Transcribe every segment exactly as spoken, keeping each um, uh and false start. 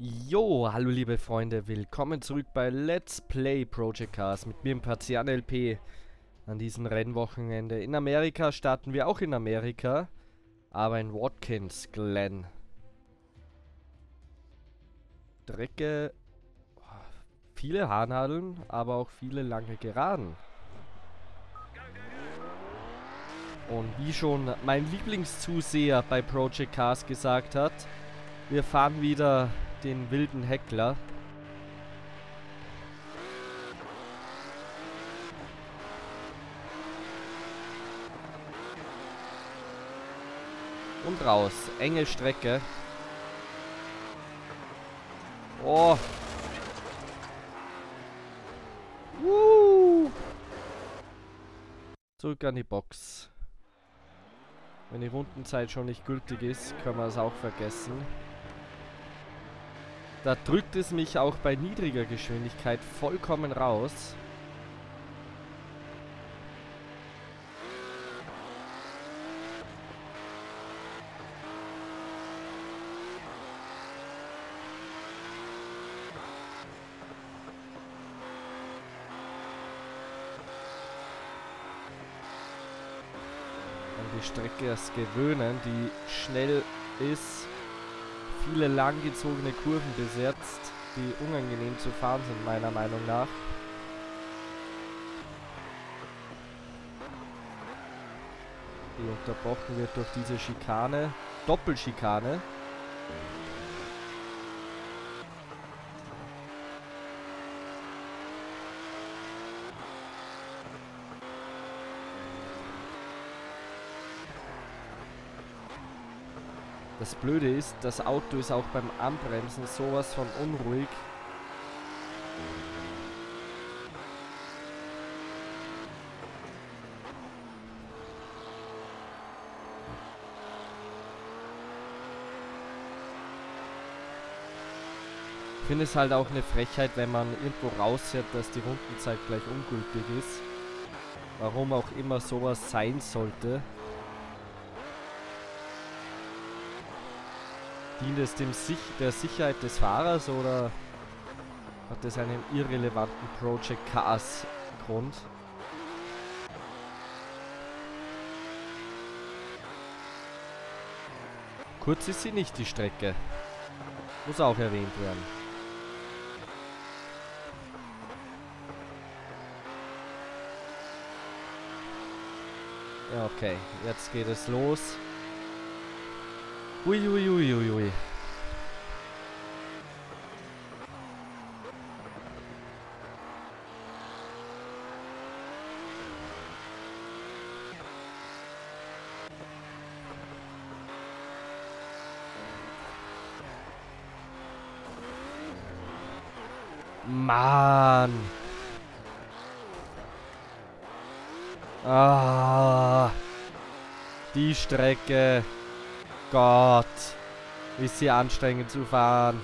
Jo, hallo liebe Freunde, willkommen zurück bei Let's Play Project Cars mit mir im Partian L P an diesem Rennwochenende. In Amerika starten wir auch in Amerika, aber in Watkins Glen. Strecke, viele Haarnadeln, aber auch viele lange Geraden. Und wie schon mein Lieblingszuseher bei Project Cars gesagt hat, wir fahren wieder den wilden Heckler. Und raus. Enge Strecke. Oh. Uh. Zurück an die Box. Wenn die Rundenzeit schon nicht gültig ist, können wir es auch vergessen. Da drückt es mich auch bei niedriger Geschwindigkeit vollkommen raus. An die Strecke erst gewöhnen, die schnell ist. Viele langgezogene Kurven besetzt, die unangenehm zu fahren sind, meiner Meinung nach. Die unterbrochen wird durch diese Schikane. Doppelschikane. Das Blöde ist, das Auto ist auch beim Anbremsen sowas von unruhig. Ich finde es halt auch eine Frechheit, wenn man irgendwo raushört, dass die Rundenzeit gleich ungültig ist. Warum auch immer sowas sein sollte. Dient es dem Sich der Sicherheit des Fahrers oder hat es einen irrelevanten Project Cars Grund? Kurz ist sie nicht, die Strecke. Muss auch erwähnt werden. Ja, okay. Jetzt geht es los. Uiuiuiui. Ui, ui, ui. Mann. Ah. Die Strecke. Gott, ist sie anstrengend zu fahren.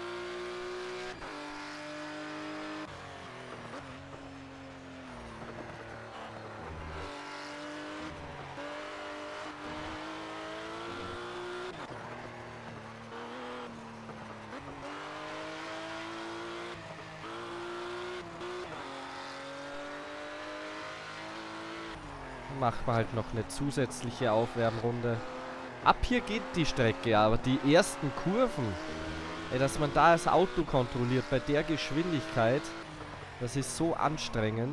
Macht man halt noch eine zusätzliche Aufwärmrunde. Ab hier geht die Strecke, aber die ersten Kurven, ey, dass man da das Auto kontrolliert bei der Geschwindigkeit, das ist so anstrengend.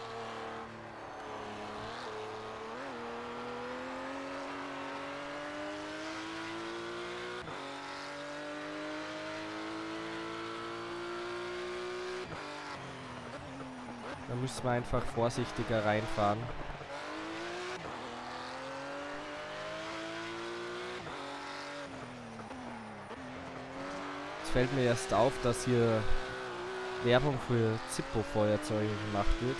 Da müssen wir einfach vorsichtiger reinfahren. Fällt mir erst auf, dass hier Werbung für Zippo-Feuerzeuge gemacht wird.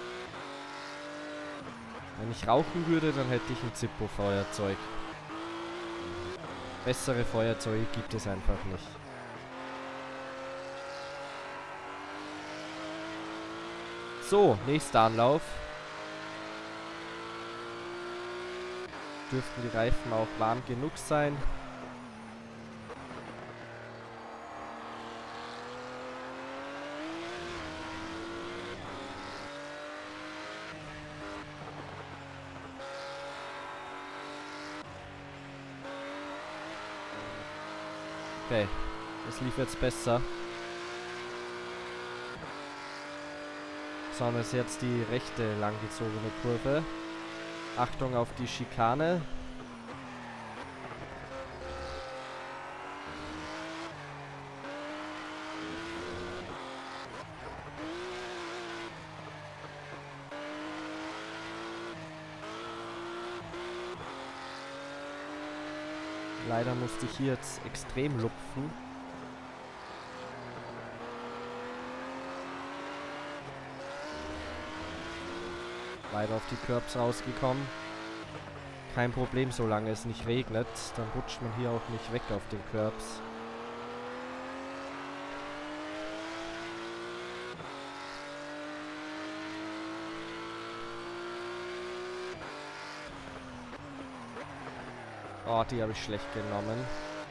Wenn ich rauchen würde, dann hätte ich ein Zippo-Feuerzeug. Bessere Feuerzeuge gibt es einfach nicht. So, nächster Anlauf. Dürften die Reifen auch warm genug sein. Okay, das lief jetzt besser. Sondern ist jetzt die rechte langgezogene Kurve. Achtung auf die Schikane. Leider musste ich hier jetzt extrem lupfen. Weiter auf die Curbs rausgekommen. Kein Problem, solange es nicht regnet. Dann rutscht man hier auch nicht weg auf den Curbs. Oh, die habe ich schlecht genommen.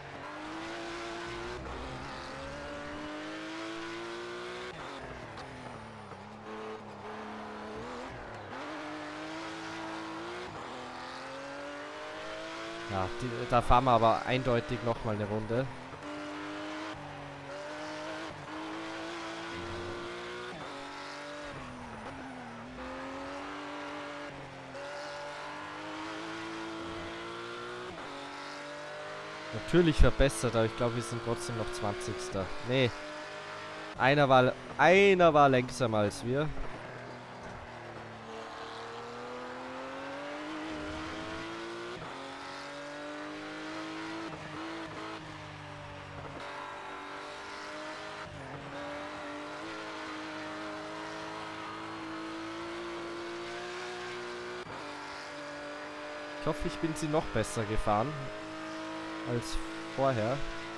Ja, die, da fahren wir aber eindeutig nochmal eine Runde. Natürlich verbessert, aber ich glaube, wir sind trotzdem noch zwanzigster Nee. Einer war, einer war langsamer als wir. Ich hoffe, ich bin sie noch besser gefahren als vorher.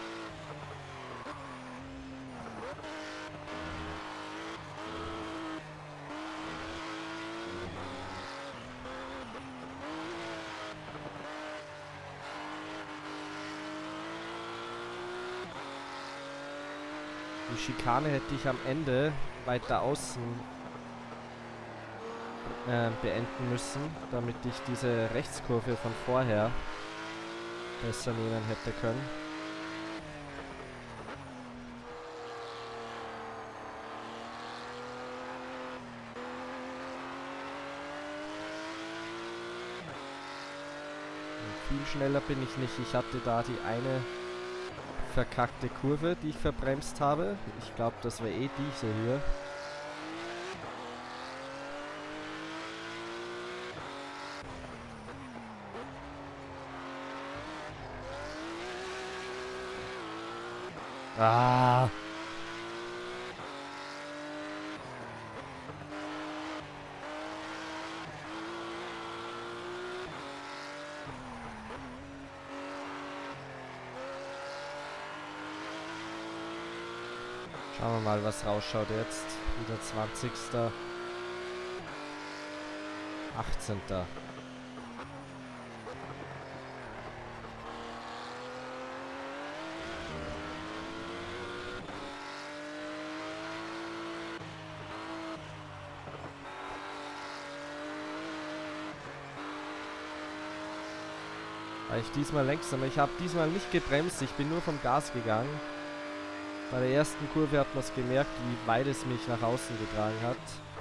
Die Schikane hätte ich am Ende weiter außen äh, beenden müssen, damit ich diese Rechtskurve von vorher besser nehmen hätte können. Und viel schneller bin ich nicht. Ich hatte da die eine verkackte Kurve, die ich verbremst habe. Ich glaube, das wäre eh diese hier. Ah. Schauen wir mal, was rausschaut jetzt. Wieder zwanzigster achtzehnter Weil ich diesmal langsamer. Ich habe diesmal nicht gebremst, ich bin nur vom Gas gegangen. Bei der ersten Kurve hat man es gemerkt, wie weit es mich nach außen getragen hat.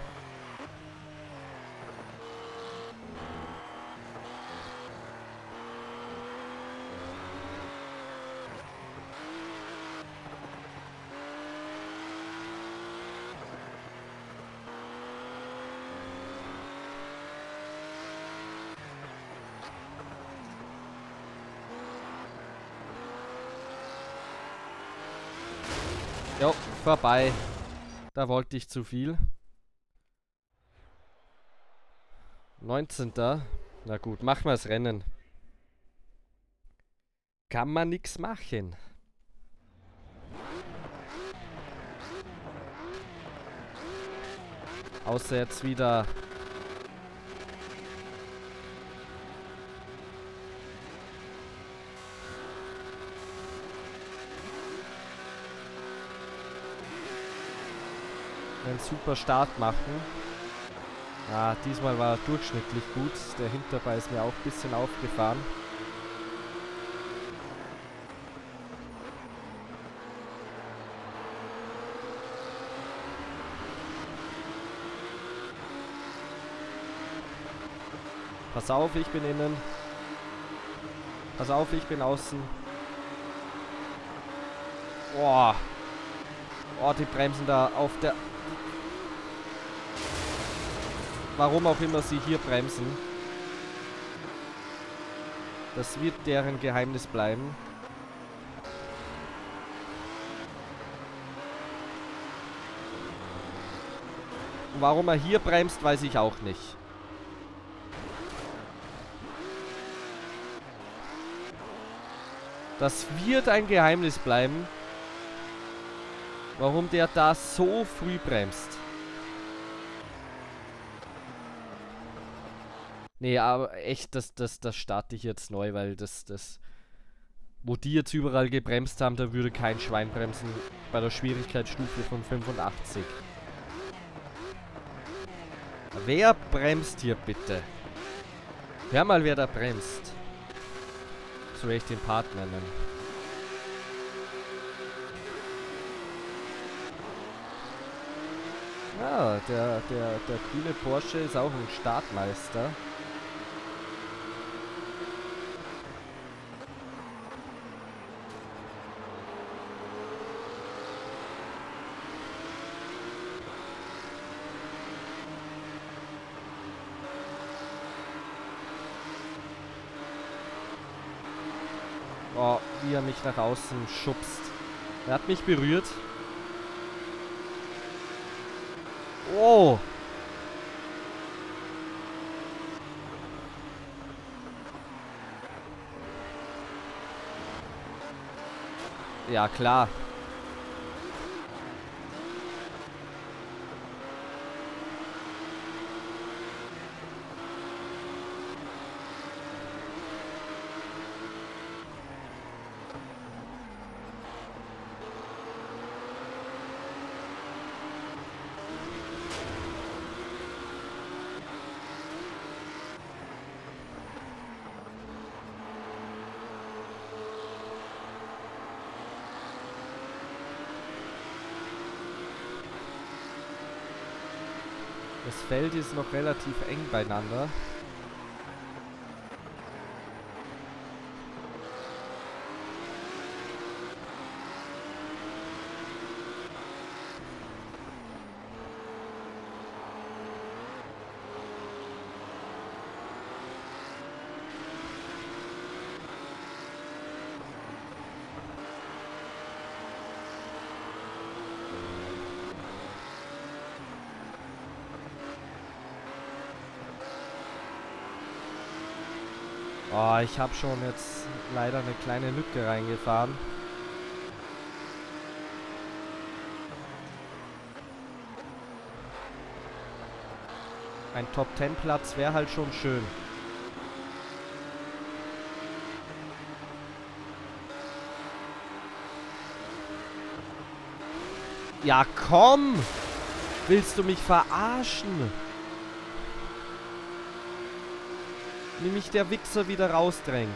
Jo, vorbei. Da wollte ich zu viel. neunzehnter Na gut, machen wir das Rennen. Kann man nix machen. Außer jetzt wieder... einen super Start machen. Ah, diesmal war er durchschnittlich gut. Der Hinterball ist mir auch ein bisschen aufgefahren. Pass auf, ich bin innen. Pass auf, ich bin außen. Boah. Oh, die bremsen da auf der... Warum auch immer sie hier bremsen. Das wird deren Geheimnis bleiben. Und warum er hier bremst, weiß ich auch nicht. Das wird ein Geheimnis bleiben, warum der da so früh bremst. Nee, aber echt, das, das, das starte ich jetzt neu, weil das, das... Wo die jetzt überall gebremst haben, da würde kein Schwein bremsen bei der Schwierigkeitsstufe von fünfundachtzig. Wer bremst hier bitte? Hör mal, wer da bremst. So will ich den Part nennen. Ja, der, der, der grüne Porsche ist auch ein Startmeister. Oh, wie er mich nach außen schubst. Er hat mich berührt. Oh! Ja, klar. Das Feld ist noch relativ eng beieinander. Oh, ich habe schon jetzt leider eine kleine Lücke reingefahren. Ein Top zehn Platz wäre halt schon schön. Ja, komm! Willst du mich verarschen? Wie mich der Wichser wieder rausdrängt.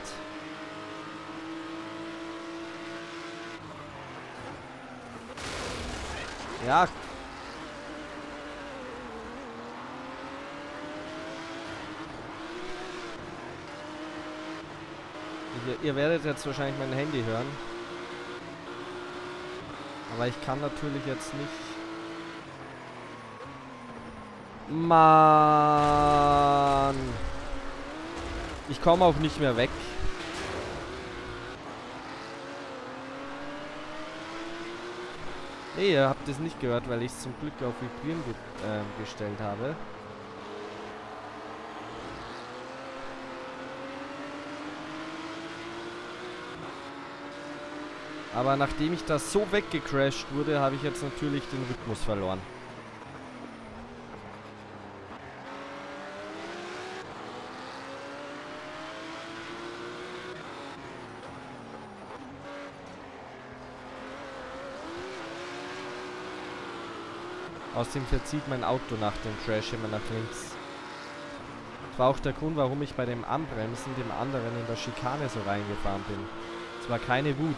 Ja. Ihr, ihr werdet jetzt wahrscheinlich mein Handy hören. Aber ich kann natürlich jetzt nicht... Mann! Ich komme auch nicht mehr weg. Nee, ihr habt es nicht gehört, weil ich es zum Glück auf Vibrieren ge äh, gestellt habe. Aber nachdem ich da so weggecrashed wurde, habe ich jetzt natürlich den Rhythmus verloren. Außerdem verzieht mein Auto nach dem Crash immer nach links. Das war auch der Grund, warum ich bei dem Anbremsen dem anderen in der Schikane so reingefahren bin. Es war keine Wut.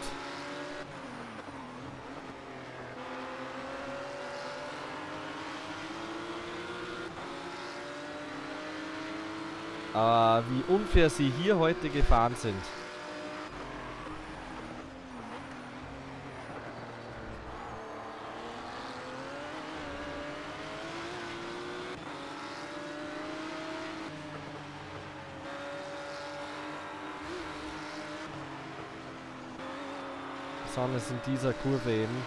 äh, wie unfair sie hier heute gefahren sind. Besonders in dieser Kurve eben.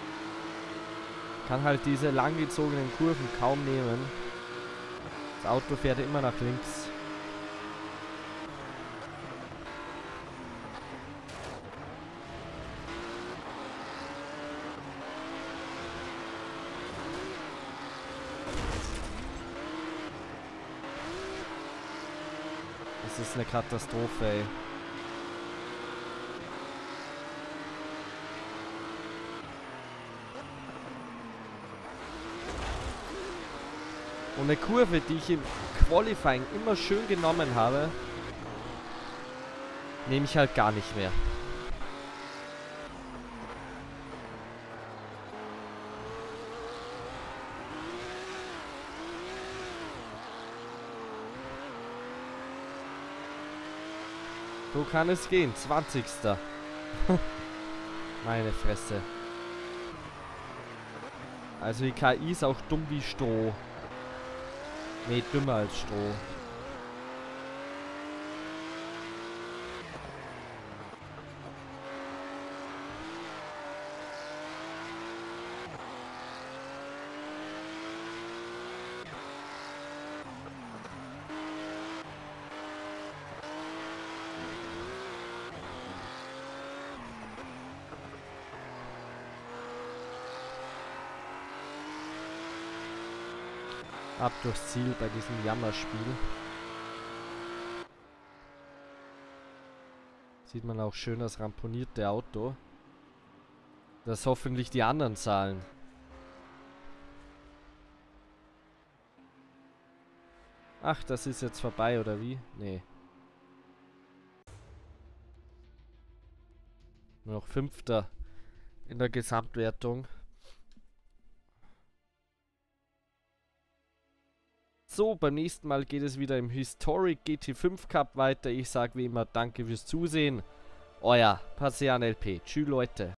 Kann halt diese langgezogenen Kurven kaum nehmen. Das Auto fährt immer nach links. Das ist eine Katastrophe, ey. Und eine Kurve, die ich im Qualifying immer schön genommen habe, nehme ich halt gar nicht mehr. So kann es gehen. zwanzigster Meine Fresse. Also die K I ist auch dumm wie Stroh. Nee, dümmer als Stroh. Ab durchs Ziel bei diesem Jammerspiel. Sieht man auch schön das ramponierte Auto. Das hoffentlich die anderen zahlen. Ach, das ist jetzt vorbei, oder wie? Nee. Nur noch Fünfter in der Gesamtwertung. So, beim nächsten Mal geht es wieder im Historic G T fünf Cup weiter. Ich sage wie immer danke fürs Zusehen. Euer Passian L P. Tschüss Leute.